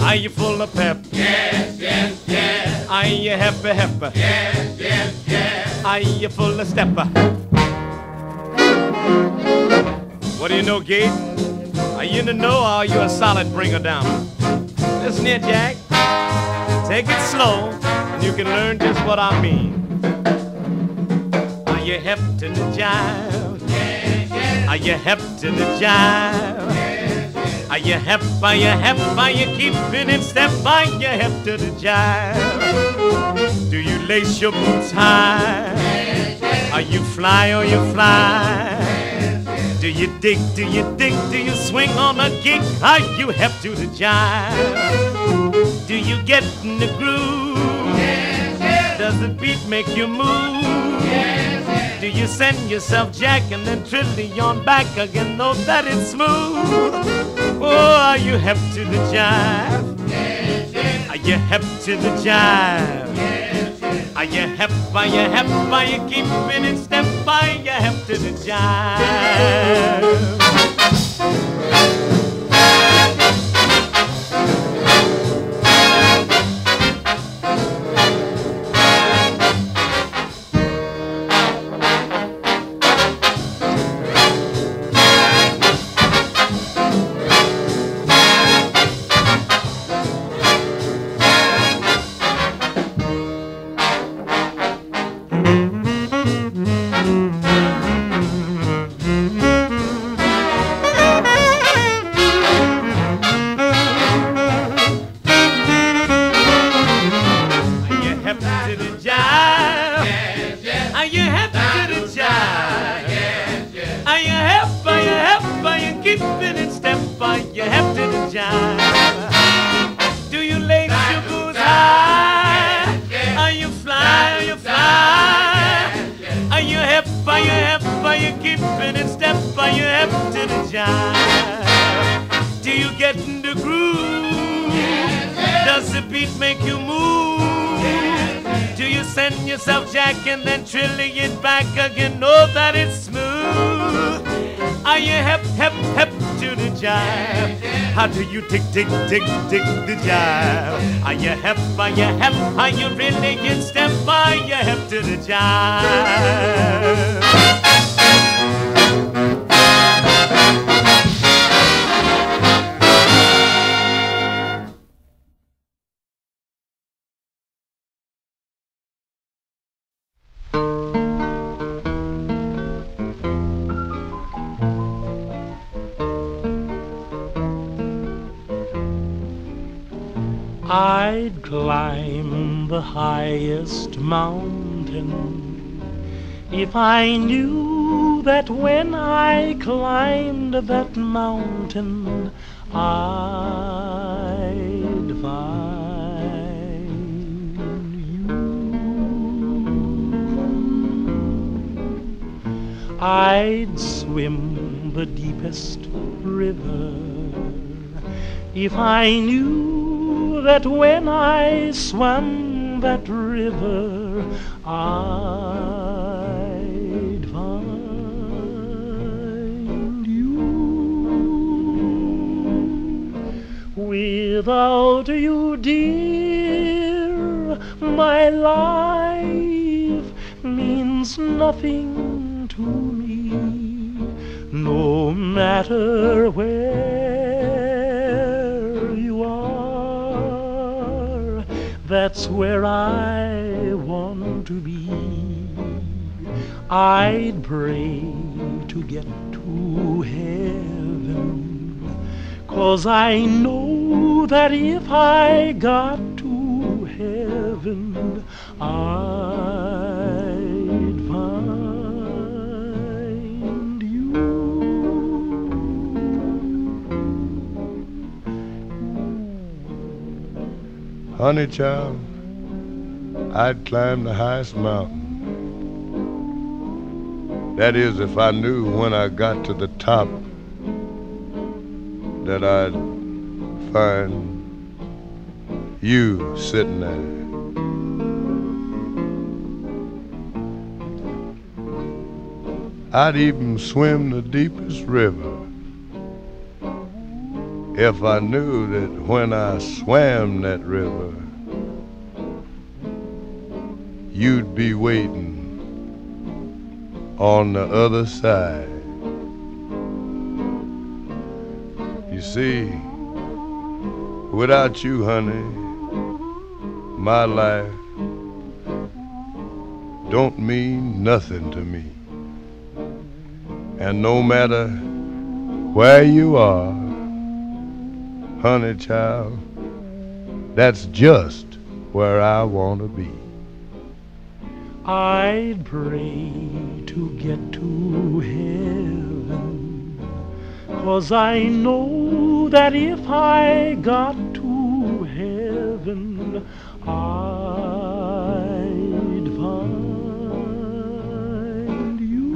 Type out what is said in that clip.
Are you full of pep? Yes, yes, yes. Are you happy, happy? Yes, yes, yes. Are you full of stepper? What do you know, Gabe? Are you in the know or are you a solid bringer down? Listen here, Jack. Take it slow and you can learn just what I mean. Are you hep to the jive? Yes, yes. Are you hep to the jive? Yes, yes. Are you hep, are you hep, are you keeping in step? Are you hep to the jive? Do you lace your boots high? Yes, yes. Are you fly or you fly? Yes, yes. Do you dig, do you dig, do you swing on a gig? Are you hep to the jive? Do you get in the groove? Yes, yes. Does the beat make you move? Yes, yes. Do you send yourself jack and then trilly on back again? Know that it's smooth. Oh, are you hep to the jive? Yes, yes. Are you hep to the jive? Yes, yes. Are you hep, are you hep, are you keeping in step? Are you hep to the jive? Do you get in the groove? Does the beat make you move? Do you send yourself jack and then trilly it back again? Know that it's smooth. Are you hep, hep, hep to the jive? How do you tick, tick, tick, tick the jive? Are you hep, are you hep? Are you really in step? Are you hep to the jive? I'd climb the highest mountain if I knew that when I climbed that mountain I'd find you. I'd swim the deepest river if I knew that when I swam that river I'd find you. Without you, dear, my life means nothing to me. No matter where you are, that's where I want to be. I'd pray to get to heaven, 'cause I know that if I got to heaven I'd find you. Honey child, I'd climb the highest mountain. That is, if I knew when I got to the top that I'd find you sitting there. I'd even swim the deepest river if I knew that when I swam that river, you'd be waiting on the other side. You see, without you, honey, my life don't mean nothing to me. And no matter where you are, honey child, that's just where I want to be. I'd pray to get to heaven, 'cause I know that if I got to heaven, I'd find you.